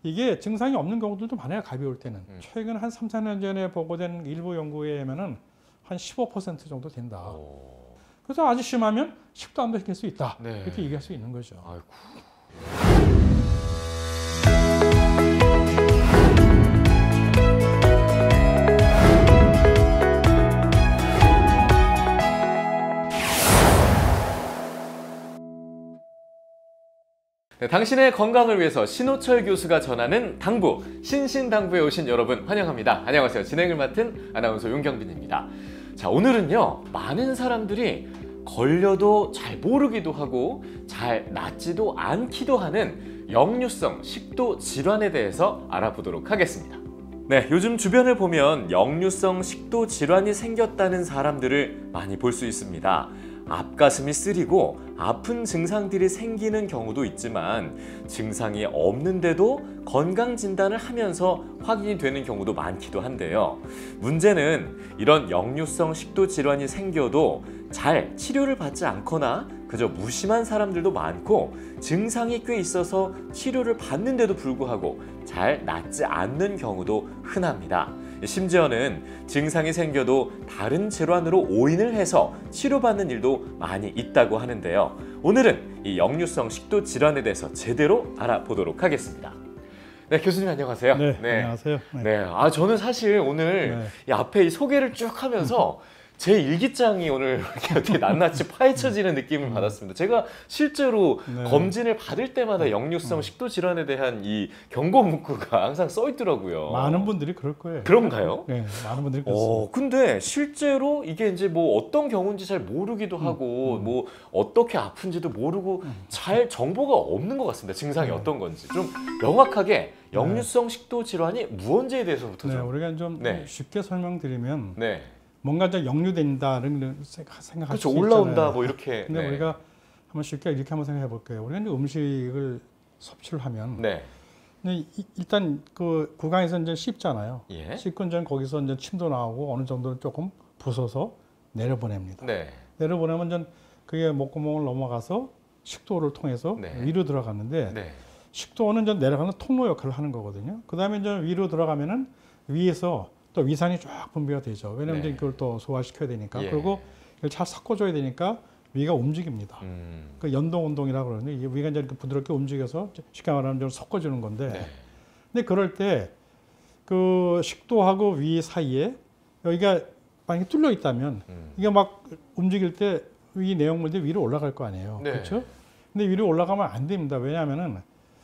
이게 증상이 없는 경우들도 많아요. 가벼울 때는. 최근 한 3, 4년 전에 보고된 일부 연구에 의하면 한 15% 정도 된다. 그래서 아주 심하면 식도암도 생길 수 있다. 네. 이렇게 얘기할 수 있는 거죠. 아이고. 네, 당신의 건강을 위해서 신호철 교수가 전하는 당부, 신신당부에 오신 여러분 환영합니다. 안녕하세요. 진행을 맡은 아나운서 윤경빈입니다. 자, 오늘은요, 많은 사람들이 걸려도 잘 모르기도 하고 잘 낫지도 않기도 하는 역류성 식도 질환에 대해서 알아보도록 하겠습니다. 네, 요즘 주변을 보면 역류성 식도 질환이 생겼다는 사람들을 많이 볼 수 있습니다. 앞가슴이 쓰리고 아픈 증상들이 생기는 경우도 있지만 증상이 없는데도 건강 진단을 하면서 확인이 되는 경우도 많기도 한데요. 문제는 이런 역류성 식도 질환이 생겨도 잘 치료를 받지 않거나 그저 무심한 사람들도 많고 증상이 꽤 있어서 치료를 받는데도 불구하고 잘 낫지 않는 경우도 흔합니다. 심지어는 증상이 생겨도 다른 질환으로 오인을 해서 치료받는 일도 많이 있다고 하는데요. 오늘은 이 역류성 식도 질환에 대해서 제대로 알아보도록 하겠습니다. 네, 교수님 안녕하세요. 네, 안녕하세요. 네, 저는 사실 오늘 이 앞에 이 소개를 쭉 하면서 제 일기장이 오늘 어떻게 낱낱이 파헤쳐지는 느낌을 받았습니다. 제가 실제로 검진을 받을 때마다 역류성 식도 질환에 대한 이 경고 문구가 항상 써 있더라고요. 많은 분들이 그럴 거예요. 그런가요? 네, 많은 분들이 그렇습니다. 근데 실제로 이게 이제 뭐 어떤 경우인지 잘 모르기도 하고 뭐 어떻게 아픈지도 모르고 잘 정보가 없는 것 같습니다. 증상이 어떤 건지 좀 명확하게 역류성 식도 질환이 무언지에 대해서부터 좀 우리가 좀 쉽게 설명드리면 뭔가 좀 역류된다는 생각할 수 그렇죠. 있잖아요. 올라온다 뭐 이렇게. 근데 우리가 한번 쉽게 이렇게 한번 생각해 볼게요. 우리가 이제 음식을 섭취를 하면 근데 일단 그 구강에서 이제 씹잖아요. 씹고 이제 거기서 이제 침도 나오고 어느 정도는 조금 부숴서 내려보냅니다. 내려보내면 이제 그게 목구멍을 넘어가서 식도를 통해서 위로 들어갔는데 식도는 이제 내려가는 통로 역할을 하는 거거든요. 그 다음에 이제 위로 들어가면은 위에서 또 위산이 쫙 분비가 되죠. 왜냐하면 이제 그걸 또 소화시켜야 되니까. 그리고 이걸 잘 섞어줘야 되니까 위가 움직입니다. 그 연동 운동이라고 그러는데 이게 위가 이제 이렇게 부드럽게 움직여서 쉽게 말하면 좀 섞어주는 건데. 근데 그럴 때 그 식도하고 위 사이에 여기가 만약에 뚫려 있다면 이게 막 움직일 때 위 내용물들이 위로 올라갈 거 아니에요. 그렇죠? 근데 위로 올라가면 안 됩니다. 왜냐하면은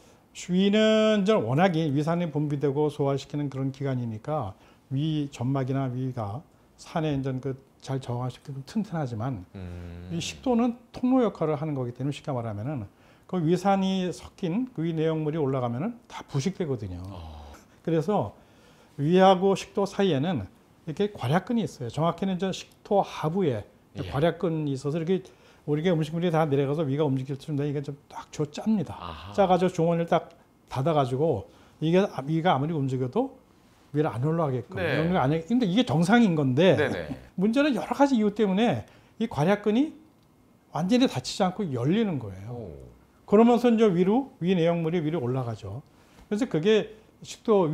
위는 이제 워낙에 위산이 분비되고 소화시키는 그런 기관이니까 위 점막이나 위가 산에 이제 잘 저항시키고 튼튼하지만 이 식도는 통로 역할을 하는 거기 때문에 쉽게 말하면은 그 위산이 섞인 그 위 내용물이 올라가면은 다 부식되거든요. 그래서 위하고 식도 사이에는 이렇게 괄약근이 있어요. 정확히는 저 식도 하부에 괄약근이 있어서 이렇게 우리가 음식물이 다 내려가서 위가 움직일 때 이게 좀 딱 짭니다. 짜가지고 주머니를 딱 닫아가지고 이게 위가 아무리 움직여도 위로 안 올라가게끔. 근데 이게 정상인 건데 문제는 여러 가지 이유 때문에 이 괄약근이 완전히 닫히지 않고 열리는 거예요. 그러면서 이제 위 내용물이 위로 올라가죠. 그래서 그게 식도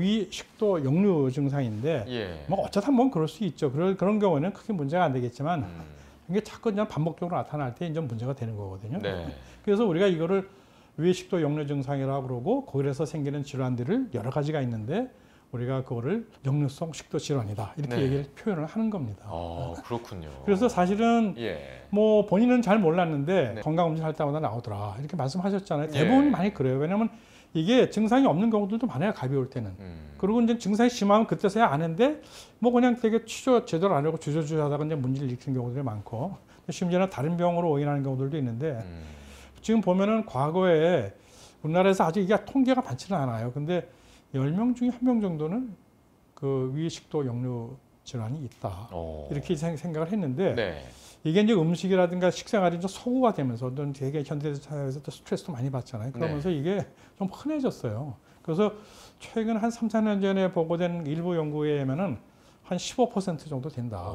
역류 증상인데 뭐 어쩌다 보면 그럴 수 있죠. 그런 경우는 크게 문제가 안 되겠지만 이게 자꾸 그냥 반복적으로 나타날 때 이제 문제가 되는 거거든요. 그래서 우리가 이거를 위식도 역류 증상이라고 그러고 거기에서 생기는 질환들을 여러 가지가 있는데 우리가 그거를 역류성 식도 질환이다 이렇게 표현을 하는 겁니다. 그렇군요. 그래서 사실은 뭐 본인은 잘 몰랐는데 건강검진 할 때마다 나오더라 이렇게 말씀하셨잖아요. 대부분이 많이 그래요. 왜냐하면 이게 증상이 없는 경우들도 많아요. 가벼울 때는. 그리고 이제 증상이 심하면 그때서야 아는데 뭐 그냥 되게 치료 제대로 안 하고 주저주저 하다가 이제 문제를 일으키는 경우들이 많고 심지어는 다른 병으로 오인하는 경우들도 있는데 지금 보면은 과거에 우리나라에서 아직 이게 통계가 많지는 않아요. 근데 10명 중에 1명 정도는 그 위식도 역류 질환이 있다. 이렇게 생각을 했는데 이게 이제 음식이라든가 식생활이 좀 소구가 되면서 되게 현대사회에서 또 스트레스도 많이 받잖아요. 그러면서 이게 좀 흔해졌어요. 그래서 최근 한 3, 4년 전에 보고된 일부 연구에 의하면은 한 15% 정도 된다.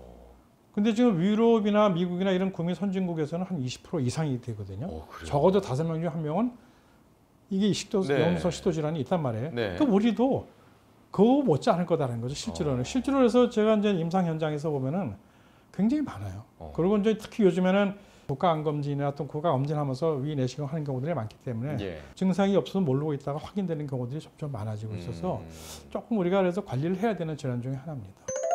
근데 지금 유럽이나 미국이나 이런 구미 선진국에서는 한 20% 이상이 되거든요. 적어도 5명 중 1명은 이게 역류성 식도 질환이 있단 말이에요. 그 우리도 그거 못지 않을 거다라는 거죠. 실제로는. 실제로 해서 제가 이제 임상 현장에서 보면은 굉장히 많아요. 그리고 이제 특히 요즘에는 국가암검진이나 또 국가검진하면서 위 내시경 하는 경우들이 많기 때문에 증상이 없어서 모르고 있다가 확인되는 경우들이 점점 많아지고 있어서 조금 우리가 그래서 관리를 해야 되는 질환 중에 하나입니다.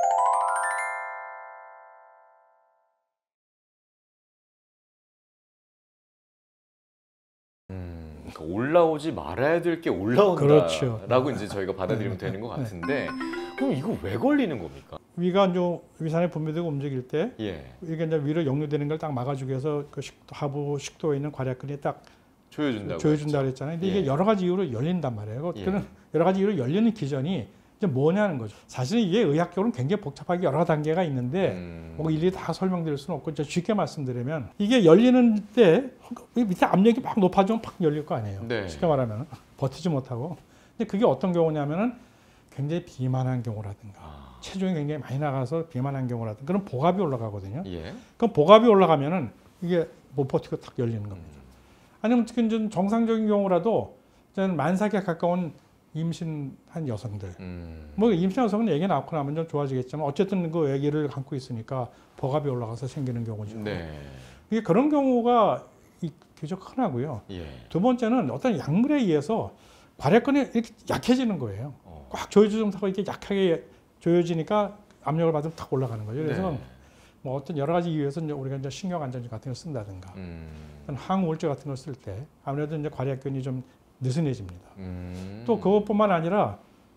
그러니까 올라오지 말아야 될 게 올라온다라고 그렇죠. 이제 저희가 받아들이면 되는 것 같은데 그럼 이거 왜 걸리는 겁니까? 위가 이제 위산이 분비되고 움직일 때 이게 이제 위로 역류되는 걸 딱 막아주기 위해서 그 하부 식도에 있는 괄약근이 딱 조여준다고 그랬잖아요. 근데 이게 여러 가지 이유로 열린단 말이에요. 그런 여러 가지 이유로 열리는 기전이 이제 뭐냐는 거죠. 사실은 이게 의학적으로는 굉장히 복잡하게 여러 단계가 있는데 뭐 일일이 다 설명드릴 수는 없고 쉽게 말씀드리면 이게 열리는 때 밑에 압력이 막 높아지면 팍 열릴 거 아니에요. 쉽게 말하면 버티지 못하고. 근데 그게 어떤 경우냐면은 굉장히 비만한 경우라든가 체중이 굉장히 많이 나가서 비만한 경우라든가 그런 복압이 올라가거든요. 그럼 복압이 올라가면은 이게 못 버티고 탁 열리는 겁니다. 아니면 특히 좀 정상적인 경우라도 저는 만삭에 가까운 임신한 여성들, 뭐 임신 여성은 애기 낳고 나면 좀 좋아지겠지만 어쨌든 그 아기를 갖고 있으니까 복압이 올라가서 생기는 경우죠. 이게 그런 경우가 비교적 흔하고요. 두 번째는 어떤 약물에 의해서 괄약근이 이렇게 약해지는 거예요. 꽉 조여주면서 이렇게 약하게 조여지니까 압력을 받으면 탁 올라가는 거죠. 그래서 뭐 어떤 여러 가지 이유에서 이제 우리가 이제 신경 안정제 같은 걸 쓴다든가, 항우울제 같은 걸 쓸 때 아무래도 이제 괄약근이 좀 느슨해집니다. 또 그것뿐만 아니라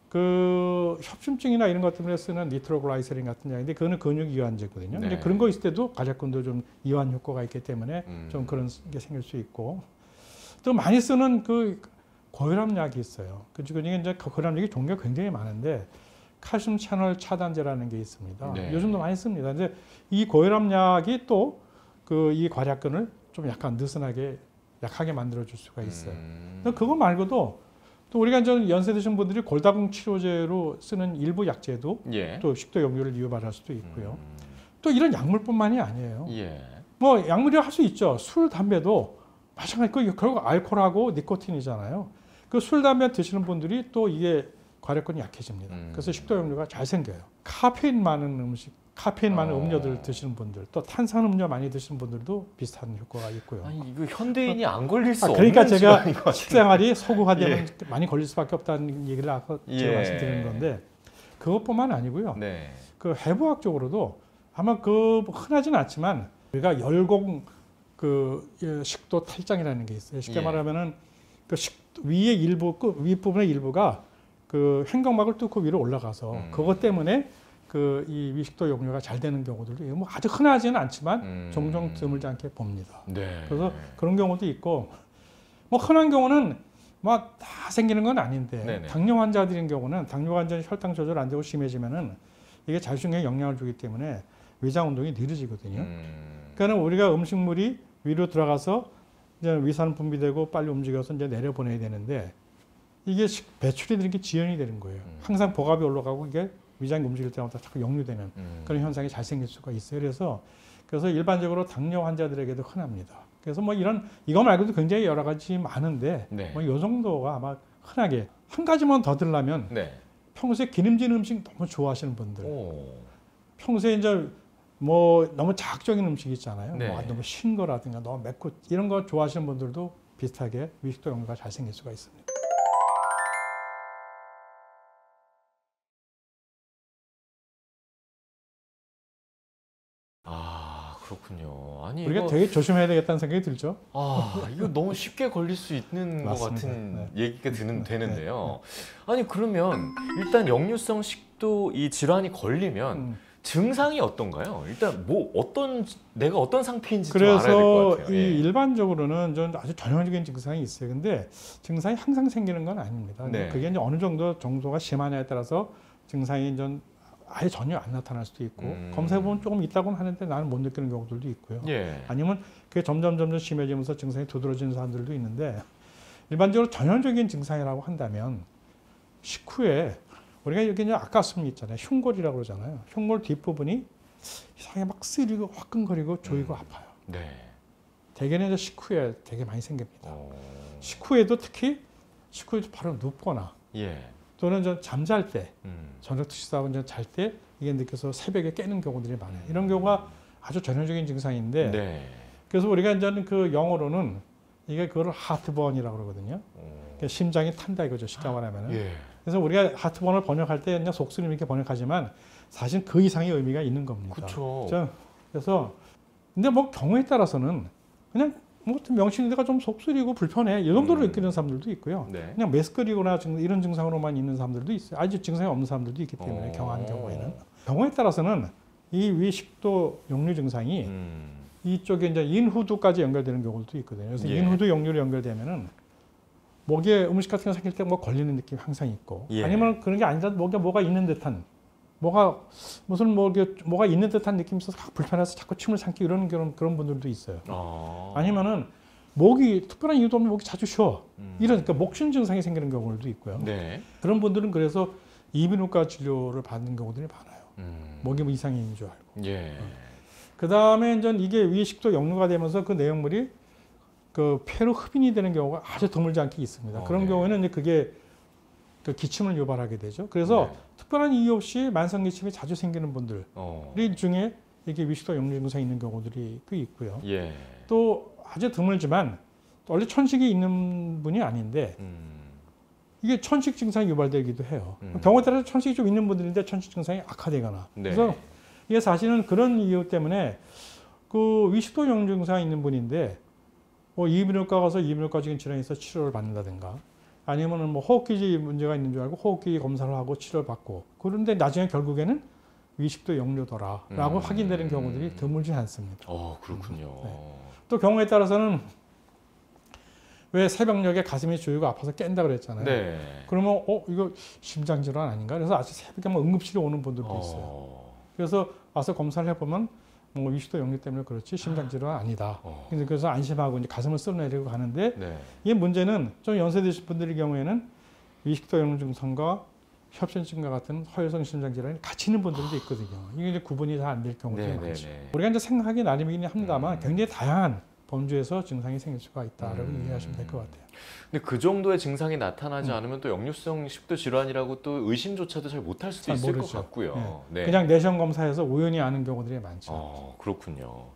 그 협심증이나 이런 것 때문에 쓰는 니트로글라이세린 같은 약인데 그거는 근육 이완제거든요. 근데 그런 거 있을 때도 괄약근도 좀 이완 효과가 있기 때문에 좀 그런 게 생길 수 있고 또 많이 쓰는 그 고혈압약이 있어요. 그 중에 이제 고혈압약이 종류가 굉장히 많은데 칼슘 채널 차단제라는 게 있습니다. 요즘도 많이 씁니다. 근데 이 고혈압약이 또 그 이 괄약근을 좀 약간 느슨하게 약하게 만들어줄 수가 있어요. 그거 말고도 또 우리가 이제 연세 드신 분들이 골다공 치료제로 쓰는 일부 약제도 또 식도 역류를 유발할 수도 있고요. 또 이런 약물뿐만이 아니에요. 뭐 약물이 할 수 있죠. 술, 담배도 마찬가지고 결국 알코올하고 니코틴이잖아요. 그 술, 담배 드시는 분들이 또 이게 괄약근이 약해집니다. 그래서 식도 역류가 잘 생겨요. 카페인 많은 음식, 카페인 많은 음료들 드시는 분들, 또 탄산음료 많이 드시는 분들도 비슷한 효과가 있고요. 아니 이거 현대인이 안 걸릴 수 그러니까 없는 제가 식생활이 소구화되면 많이 걸릴 수밖에 없다는 얘기를 아까 제가 말씀드리는 건데 그것뿐만 아니고요. 그 해부학적으로도 아마 그 흔하지는 않지만 우리가 열공 그 식도 탈장이라는 게 있어요. 쉽게 말하면은 그 위의 일부, 그 윗부분의 일부가 그 횡격막을 뚫고 위로 올라가서 그것 때문에 그 이 위식도 역류가 잘 되는 경우들도 뭐 아주 흔하지는 않지만 종종 드물지 않게 봅니다. 그래서 그런 경우도 있고 뭐 흔한 경우는 막 다 생기는 건 아닌데 당뇨 환자들인 경우는 당뇨 환자 혈당 조절 안 되고 심해지면은 이게 자율신경에 영향을 주기 때문에 위장 운동이 느려지거든요. 그러니까 우리가 음식물이 위로 들어가서 이제 위산 분비되고 빨리 움직여서 이제 내려보내야 되는데 이게 배출이 되는 게 지연이 되는 거예요. 항상 복압이 올라가고 이게 위장이 움직일 때마다 자꾸 역류되는 그런 현상이 잘 생길 수가 있어요. 그래서 일반적으로 당뇨 환자들에게도 흔합니다. 그래서 뭐 이거 말고도 굉장히 여러 가지 많은데 뭐 이 정도가 아마 흔하게 한 가지만 더 들라면 평소에 기름진 음식 너무 좋아하시는 분들, 평소에 이제 뭐 너무 자극적인 음식 있잖아요. 뭐 너무 신 거라든가 너무 맵고 이런 거 좋아하시는 분들도 비슷하게 위식도 역류가 잘 생길 수가 있습니다. 그렇군요. 아니 우리가 되게 조심해야 되겠다는 생각이 들죠. 이거 너무 쉽게 걸릴 수 있는 것 같은 얘기가 되는데요. 아니 그러면 일단 역류성 식도 이 질환이 걸리면 증상이 어떤가요? 일단 뭐 내가 어떤 상태인지 좀 알아야 될 것 같아요. 그래서 일반적으로는 좀 아주 전형적인 증상이 있어요. 근데 증상이 항상 생기는 건 아닙니다. 그게 이제 어느 정도가 심하냐에 따라서 증상이 좀 아예 전혀 안 나타날 수도 있고 검사해보면 조금 있다고는 하는데 나는 못 느끼는 경우들도 있고요. 아니면 그게 점점 심해지면서 증상이 두드러지는 사람들도 있는데 일반적으로 전형적인 증상이라고 한다면 식후에 우리가 여기 이제 아까스미 있잖아요. 흉골이라고 그러잖아요. 흉골 뒷부분이 이상하게 막 쓰리고 화끈거리고 조이고 아파요. 대개는 이제 식후에 되게 많이 생깁니다. 식후에도 특히 식후에 바로 눕거나 예. 또는 좀 잠잘 때 저녁 식사하고 이제 잘 때 이게 느껴서 새벽에 깨는 경우들이 많아요. 이런 경우가 아주 전형적인 증상인데 네. 그래서 우리가 이제는 그 영어로는 이게 그걸 하트번이라고 그러거든요. 그러니까 심장이 탄다 이거죠. 쉽게 말하면은. 예. 그래서 우리가 하트번을 번역할 때 그냥 속쓰림 이렇게 번역하지만 사실 그 이상의 의미가 있는 겁니다. 그렇죠. 그래서 근데 뭐 경우에 따라서는 그냥 뭐 명칭대가 좀 속쓰리고 불편해 이 정도로 느끼는 사람들도 있고요. 네. 그냥 메스꺼리거나 이런 증상으로만 있는 사람들도 있어요. 아직 증상이 없는 사람들도 있기 때문에 경한 경우에는 경우에 따라서는 이 위식도 역류 증상이 이쪽에 이제 인후두까지 연결되는 경우도 있거든요. 그래서 예. 인후두 역류로 연결되면은 목에 음식 같은 거 삼킬 때 뭐 걸리는 느낌이 항상 있고 예. 아니면 그런 게 아니라 목에 뭐가 있는 듯한 뭐가 있는 듯한 느낌이 있어서 불편해서 자꾸 침을 삼키고 이런 그런 분들도 있어요. 아니면은 목이 특별한 이유도 없는 목이 자주 쉬어. 그러니까 목쉰 증상이 생기는 경우들도 있고요. 네. 그런 분들은 그래서 이비인후과 진료를 받는 경우들이 많아요. 목이 뭐 이상이 있는 줄 알고. 예. 그 다음에 이제 이게 위식도 역류가 되면서 그 내용물이 그 폐로 흡인이 되는 경우가 아주 드물지 않게 있습니다. 그런 네. 경우에는 이제 그게 그 기침을 유발하게 되죠. 그래서 네. 특별한 이유 없이 만성 기침이 자주 생기는 분들 중에 이게 위식도 역류 증상이 있는 경우들이 꽤 있고요. 예. 또 아주 드물지만 원래 천식이 있는 분이 아닌데 이게 천식 증상이 유발되기도 해요. 경우에 따라서 천식이 좀 있는 분들인데 천식 증상이 악화되거나. 네. 그래서 이게 사실은 그런 이유 때문에 그 위식도 역류 증상이 있는 분인데 뭐 이비인후과 가서 이비인후과적인 질환이 있어 치료를 받는다든가 아니면은 뭐 호흡기 문제가 있는 줄 알고 호흡기 검사를 하고 치료를 받고 그런데 나중에 결국에는 위식도 역류더라라고 확인되는 경우들이 드물지 않습니다. 그렇군요. 네. 또 경우에 따라서는 왜 새벽녘에 가슴이 조이고 아파서 깬다 그랬잖아요. 네. 그러면 이거 심장 질환 아닌가? 그래서 아주 새벽에 뭐 응급실에 오는 분들도 있어요. 그래서 와서 검사를 해보면 뭐 위식도 역류 때문에 그렇지 심장 질환 아니다. 그래서 안심하고 이제 가슴을 쓸어내리고 가는데 네. 이 문제는 좀 연세 드신 분들의 경우에는 위식도 역류 증상과 협심증과 같은 허혈성 심장 질환이 같이 있는 분들도 있거든요. 이게 이제 구분이 잘 안 될 경우들이 많죠. 우리가 이제 생각하기 나름이긴 합니다만 굉장히 다양한 범주에서 증상이 생길 수가 있다라고 이해하시면 될 것 같아요. 근데 그 정도의 증상이 나타나지 않으면 또 역류성 식도 질환이라고 또 의심조차도 잘 못할 수도 있을 것 같고요. 네. 그냥 내시경 검사에서 우연히 아는 경우들이 많죠. 그렇군요.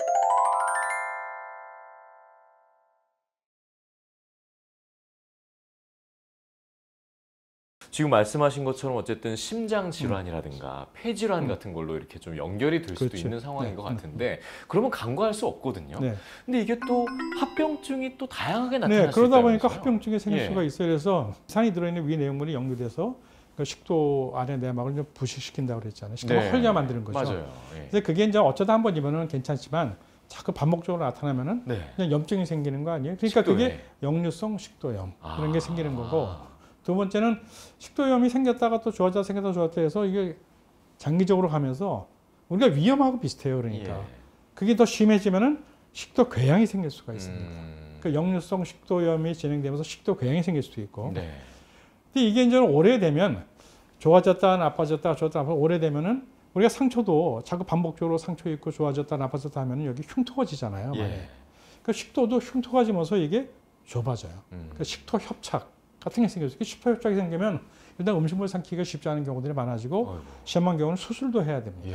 지금 말씀하신 것처럼 어쨌든 심장 질환이라든가 폐 질환 같은 걸로 이렇게 좀 연결이 될 수도 있는 상황인 것 같은데 그러면 간과할 수 없거든요. 근데 이게 또 합병증이 또 다양하게 나타날 수 있다면서요? 그러다 보니까 합병증이 생길 수가 있어요. 그래서 산이 들어있는 위 내용물이 역류돼서 그 식도 안의 내막을 좀 부식시킨다고 그랬잖아요. 식도가 헐려 만드는 거죠. 맞아요. 근데 그게 이제 어쩌다 한 번이면은 괜찮지만 자꾸 반복적으로 나타나면은 그냥 염증이 생기는 거 아니에요? 그러니까 식도에. 그게 역류성 식도염 이런 게 생기는 거고. 두 번째는 식도염이 생겼다가 또 좋아졌다 생겼다 좋았다 해서 이게 장기적으로 가면서 우리가 위험하고 비슷해요. 그러니까 그게 더 심해지면은 식도 궤양이 생길 수가 있습니다. 그러니까 역류성 식도염이 진행되면서 식도 궤양이 생길 수도 있고. 근데 이게 이제 오래되면 좋아졌다 나빠졌다 좋았다 나빠졌다 오래되면은 우리가 상처도 자꾸 반복적으로 상처 있고 좋아졌다 나빠졌다 하면은 여기 흉터지잖아요. 그 식도도 흉터가지면서 이게 좁아져요. 그러니까 식도 협착 같은 게 생겨서 식도 협착이 생기면 일단 음식물 삼키기가 쉽지 않은 경우들이 많아지고 심한 경우는 수술도 해야 됩니다.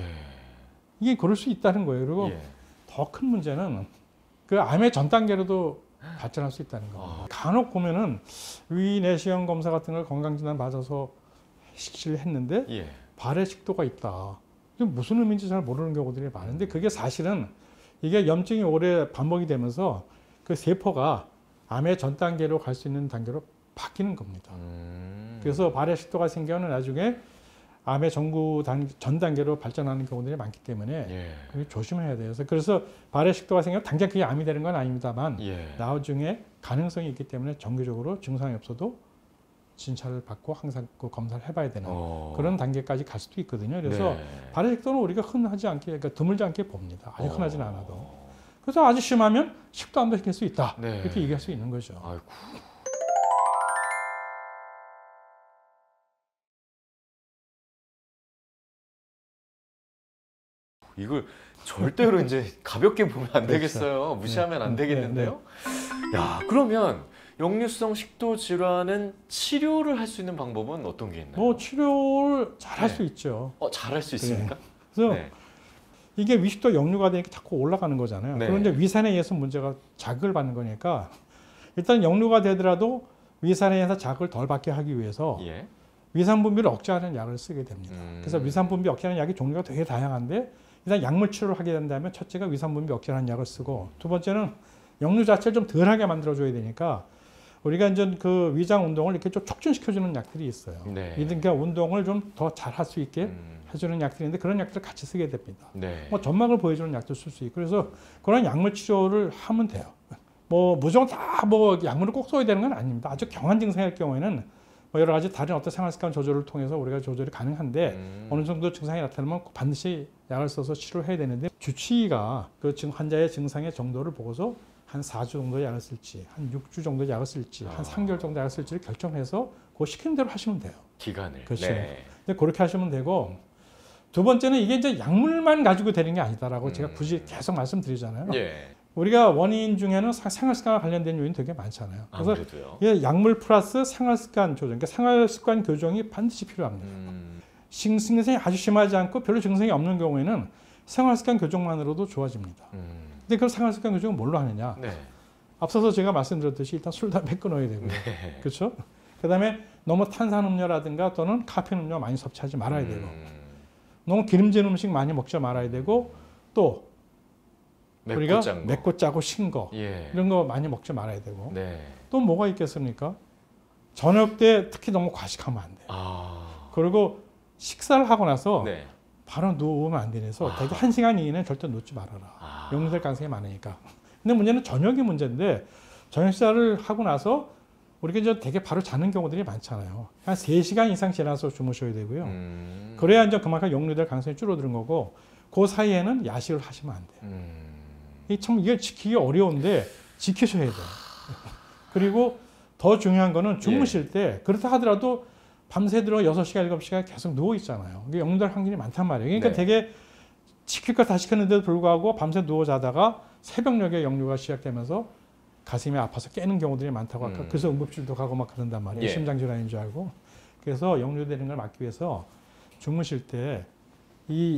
이게 그럴 수 있다는 거예요. 그리고 더 큰 문제는 그 암의 전 단계로도 발전할 수 있다는 겁니다. 간혹 보면은 위 내시경 검사 같은 걸 건강진단 받아서 식시를 했는데 발에 식도가 있다. 이게 무슨 의미인지 잘 모르는 경우들이 많은데 그게 사실은 이게 염증이 오래 반복이 되면서 그 세포가 암의 전 단계로 갈 수 있는 단계로 바뀌는 겁니다. 그래서 발에 식도가 생겨는 나중에 암의 전 단계로 발전하는 경우들이 많기 때문에 조심해야 돼요. 그래서 발에 식도가 생기면 당장 그게 암이 되는 건 아닙니다만 나중에 가능성이 있기 때문에 정기적으로 증상이 없어도 진찰을 받고 항상 그 검사를 해봐야 되는 그런 단계까지 갈 수도 있거든요. 그래서 발의 식도는 우리가 흔하지 않게, 그러니까 드물지 않게 봅니다. 아주 흔하지는 않아도. 그래서 아주 심하면 식도암도 생길 수 있다. 이렇게 얘기할 수 있는 거죠. 아이고. 이걸 절대로 이제 가볍게 보면 안 되겠어요. 무시하면 안 되겠는데요. 야, 그러면 역류성 식도 질환은 치료를 할 수 있는 방법은 어떤 게 있나요? 뭐 치료를 잘 할 수 있죠. 잘할 수 있습니까? 그래서 이게 위식도 역류가 되니까 자꾸 올라가는 거잖아요. 그럼 이제 위산에 의해서 문제가 자극을 받는 거니까 일단 역류가 되더라도 위산에 의해서 자극을 덜 받게 하기 위해서 위산 분비를 억제하는 약을 쓰게 됩니다. 그래서 위산 분비 억제하는 약이 종류가 되게 다양한데 일단 약물 치료를 하게 된다면 첫째가 위산 분비 억제하는 약을 쓰고 두 번째는 역류 자체를 좀 덜하게 만들어줘야 되니까 우리가 이제 그 위장 운동을 이렇게 좀 촉진시켜주는 약들이 있어요. 그러니까 운동을 좀 더 잘 할 수 있게 해주는 약들인데 그런 약들을 같이 쓰게 됩니다. 뭐 점막을 보여주는 약도 쓸 수 있고 그래서 그런 약물 치료를 하면 돼요. 뭐 무조건 다 뭐 약물을 꼭 써야 되는 건 아닙니다. 아주 경한 증상일 경우에는 뭐 여러 가지 다른 어떤 생활습관 조절을 통해서 우리가 조절이 가능한데 어느 정도 증상이 나타나면 반드시 약을 써서 치료해야 되는데 주치의가 그 환자의 증상의 정도를 보고서 한 4주 정도 약을 쓸지 한 6주 정도 약을 쓸지 한 3개월 정도 약을 쓸지를 결정해서 그거 시키는 대로 하시면 돼요. 기간을. 그렇죠. 근데 그렇게 하시면 되고 두 번째는 이게 이제 약물만 가지고 되는 게 아니다라고 제가 굳이 계속 말씀드리잖아요. 우리가 원인 중에는 생활습관과 관련된 요인이 되게 많잖아요. 그래서 이게 약물 플러스 생활습관 조정, 그러니까 생활습관 교정이 반드시 필요합니다. 증상이 아주 심하지 않고 별로 증상이 없는 경우에는 생활습관 교정만으로도 좋아집니다. 근데 그 생활습관 교정은 뭘로 하느냐? 앞서서 제가 말씀드렸듯이 일단 술, 담배 끊어야 되고요. 그렇죠? 그다음에 너무 탄산음료라든가 또는 카페인 음료 많이 섭취하지 말아야 되고 너무 기름진 음식 많이 먹지 말아야 되고 또 우리가 맵고 짜고 신 거 이런 거 많이 먹지 말아야 되고 또 뭐가 있겠습니까? 저녁 때 특히 너무 과식하면 안 돼요. 그리고 식사를 하고 나서 바로 누우면 안 되면서 대개 1시간 이내는 절대 눕지 말아라. 역류될 가능성이 많으니까. 근데 문제는 저녁이 문제인데 저녁 식사를 하고 나서 우리가 이제 되게 바로 자는 경우들이 많잖아요. 한 3시간 이상 지나서 주무셔야 되고요. 그래야 이제 그만큼 역류될 가능성이 줄어드는 거고 그 사이에는 야식을 하시면 안 돼요. 이게 지키기 어려운데 지키셔야 돼요. 그리고 더 중요한 거는 주무실 때 그렇다 하더라도 밤새도록 6시간, 7시간 계속 누워 있잖아요. 이게 역류될 확률이 많단 말이에요. 그러니까 되게 지킬 거 다 시켰는데도 불구하고 밤새 누워 자다가 새벽녘에 역류가 시작되면서 가슴이 아파서 깨는 경우들이 많다고 아까 그래서 응급실도 가고 막 그런단 말이에요. 심장질환인 줄 알고. 그래서 역류되는 걸 막기 위해서 주무실 때 이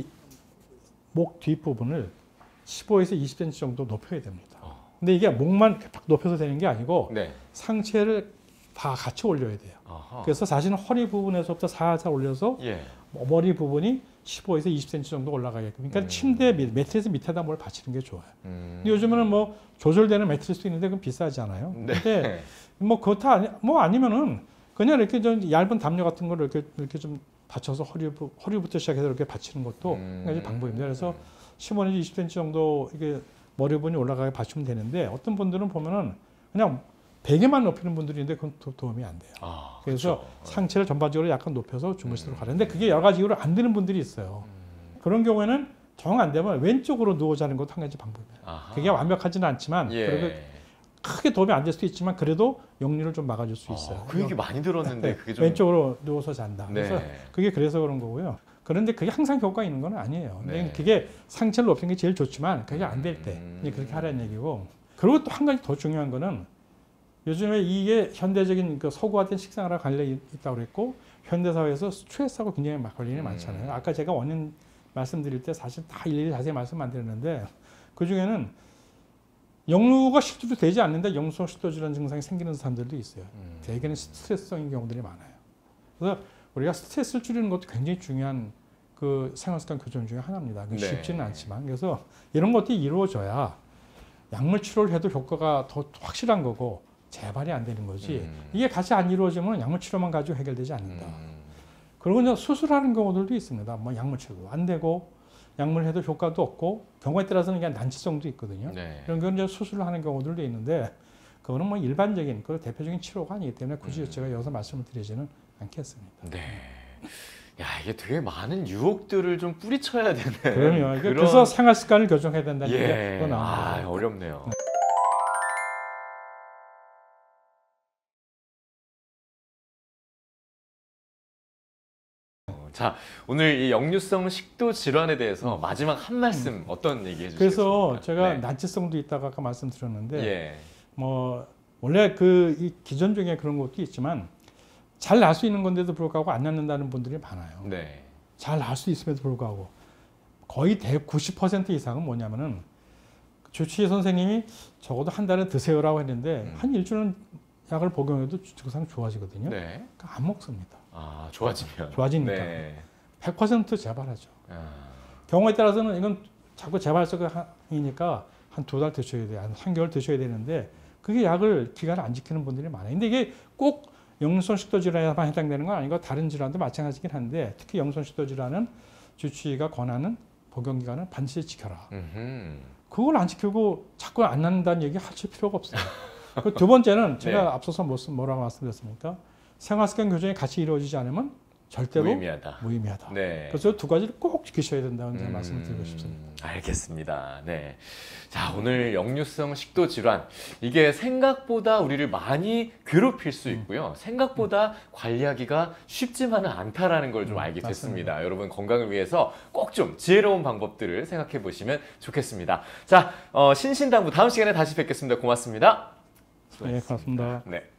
목 뒷부분을 15에서 20cm 정도 높여야 됩니다. 근데 이게 목만 딱 높여서 되는 게 아니고 상체를 다 같이 올려야 돼요. 그래서 사실은 허리 부분에서부터 살살 올려서 머리 부분이 15에서 20cm 정도 올라가게끔. 그러니까 침대 매트리스 밑에다 뭘 받치는 게 좋아요. 근데 요즘에는 뭐 조절되는 매트리스도 있는데 그건 비싸잖아요. 근데 뭐 그렇다 뭐 아니면은 그냥 이렇게 좀 얇은 담요 같은 걸 이렇게 좀 받쳐서 허리부터 시작해서 이렇게 받치는 것도 한 가지 방법입니다. 그래서 15에서 20cm 정도 이게 머리 부분이 올라가게 받치면 되는데 어떤 분들은 보면은 그냥 베개만 높이는 분들이 있는데 그건 도움이 안 돼요. 그래서 상체를 전반적으로 약간 높여서 주무시도록 하는데 그게 여러 가지 이유로 안 되는 분들이 있어요. 그런 경우에는 정 안 되면 왼쪽으로 누워 자는 것도 한 가지 방법이에요. 그게 완벽하지는 않지만 그리고 크게 도움이 안 될 수도 있지만 그래도 역류를 좀 막아줄 수 있어요. 그 얘기 많이 들었는데 그게 좀 왼쪽으로 누워서 잔다. 그래서 그게 그래서 그런 거고요. 그런데 그게 항상 효과가 있는 건 아니에요. 그게 상체를 높이는 게 제일 좋지만 그게 안 될 때 그렇게 하라는 얘기고. 그리고 또 한 가지 더 중요한 거는 요즘에 이게 현대적인 그 서구화된 식생활과 관련이 있다고 그랬고 현대사회에서 스트레스하고 굉장히 관련이 많잖아요. 아까 제가 원인 말씀드릴 때 사실 다 일일이 자세히 말씀 안 드렸는데 그 중에는 역류가 실제로 되지 않는데 역류성 식도질환 증상이 생기는 사람들도 있어요. 대개는 스트레스성인 경우들이 많아요. 그래서 우리가 스트레스를 줄이는 것도 굉장히 중요한 그 생활습관 교정 중에 하나입니다. 쉽지는 않지만 그래서 이런 것들이 이루어져야 약물 치료를 해도 효과가 더 확실한 거고 재발이 안 되는 거지. 이게 같이 안 이루어지면 약물 치료만 가지고 해결되지 않는다. 그리고 이제 수술하는 경우들도 있습니다. 뭐 약물 치료도 안 되고 약물 해도 효과도 없고 경우에 따라서는 그냥 난치성도 있거든요. 이런 경우 이제 수술을 하는 경우들도 있는데 그거는 뭐 일반적인 그 대표적인 치료가 아니기 때문에 굳이 제가 여기서 말씀을 드리지는 않겠습니다. 야, 이게 되게 많은 유혹들을 좀 뿌리쳐야 되는. 그럼요. 그래서 생활 습관을 교정해야 된다는 게 어렵네요. 자, 오늘 이 역류성 식도 질환에 대해서 마지막 한 말씀 어떤 얘기 해주시겠습니까? 그래서 제가 난치성도 있다고 아까 말씀드렸는데 뭐 원래 이 기전 중에 그런 것도 있지만 잘 날 수 있는 건데도 불구하고 안 낫는다는 분들이 많아요. 네. 잘 날 수 있음에도 불구하고 거의 90% 이상은 뭐냐면은 주치의 선생님이 적어도 한 달에 드세요라고 했는데 한 일주일은 약을 복용해도 증상 좋아지거든요. 네. 그러니까 안 먹습니다. 아, 좋아지면. 좋아지니까. 네. 100% 재발하죠. 아. 경우에 따라서는 이건 자꾸 재발적이니까 한 2달 드셔야 돼요. 한 3개월 드셔야 되는데 그게 약을 기간을 안 지키는 분들이 많아요. 근데 이게 꼭 영손식도 질환에만 해당되는 건 아니고 다른 질환도 마찬가지긴 한데 특히 영손식도 질환은 주치의가 권하는 복용 기간을 반드시 지켜라. 그걸 안 지키고 자꾸 안 낫는다는 얘기 하실 필요가 없어요. 두 번째는 제가 네. 앞서서 뭐라고 말씀드렸습니까? 생활습관 교정이 같이 이루어지지 않으면 절대로 무의미하다. 네. 그래서 두 가지를 꼭 지키셔야 된다는 말씀을 드리고 싶습니다. 알겠습니다. 네. 자, 오늘 역류성 식도 질환. 이게 생각보다 우리를 많이 괴롭힐 수 있고요. 생각보다 관리하기가 쉽지만은 않다라는 걸 좀 알게 됐습니다. 맞습니다. 여러분 건강을 위해서 꼭 좀 지혜로운 방법들을 생각해 보시면 좋겠습니다. 자, 신신당부 다음 시간에 다시 뵙겠습니다. 고맙습니다. 네, 고맙습니다. 네.